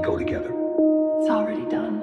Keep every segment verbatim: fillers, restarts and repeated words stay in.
go together. It's already done.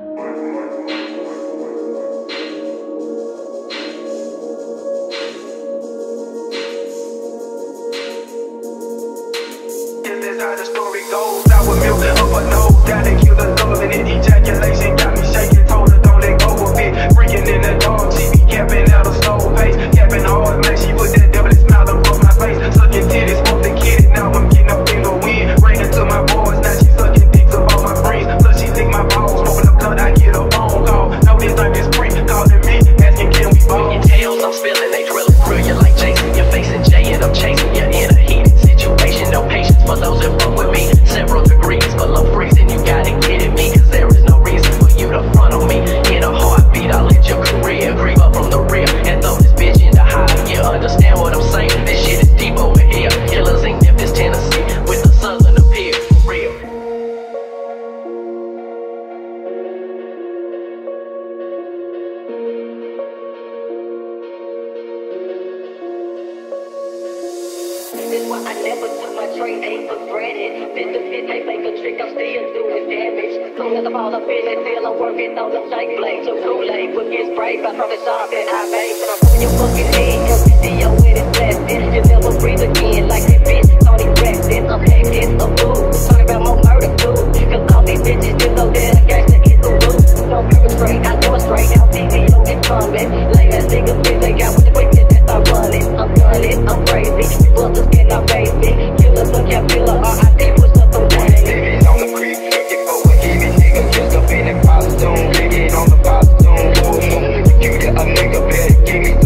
That's how the story goes. I was milk up a nose, down and kill the love, and then ejaculation got me shaking. Told her don't let go of it. Freaking in the dark, she be capping out a slow pace, capping hard, man. She put that devilish smile above my face, sucking titties, smoke the kid. Now I'm getting up in the wind, raining to my boys. Now she sucking dicks up all my friends. Plus she lick my balls, smoking the blood. I get a phone call. No, this ain't this free. Calling me, asking can we ball. Your tails I'm spilling, they drilling through you like Jason. You're facing Jay and I'm chasing you in a heated situation. No patience for those that fuck with me. Several degrees below freezing, you gotta get at me, cause there is no reason for you to front on me. In a heartbeat, I'll let your career creep up from the rear and throw this bitch in the high. You understand what I'm saying? This shit is deep over here. Killers in Memphis, Tennessee, with the southern appeal, for real. That's why I never took my trade A for granted. Fit the fit, they make a trick, I'm still doing damage. Soon as I fall up in it, feel I'm working on the shake blade. So Kool-Aid will get sprayed by from the sharp that I made. But I'm on your fucking head, cause the D O when it's blasted. You never breathe again like that bitch, Tony Braxton. I'm acting a fool, talking about more murder too. Cause all these bitches just know that I got to get the roof. No perpetrate, I demonstrate how T V O is coming. Lame ass nigga bitch, they got with the quickness that I'm running. I'm gunning, I'm crazy. Brothers cannot face me. Killers look at killer, R I P push up the way. Living on the creek, looking for a heavy nigga just up in that costume. Living on the costume, boom, boom. You get a nigga better give me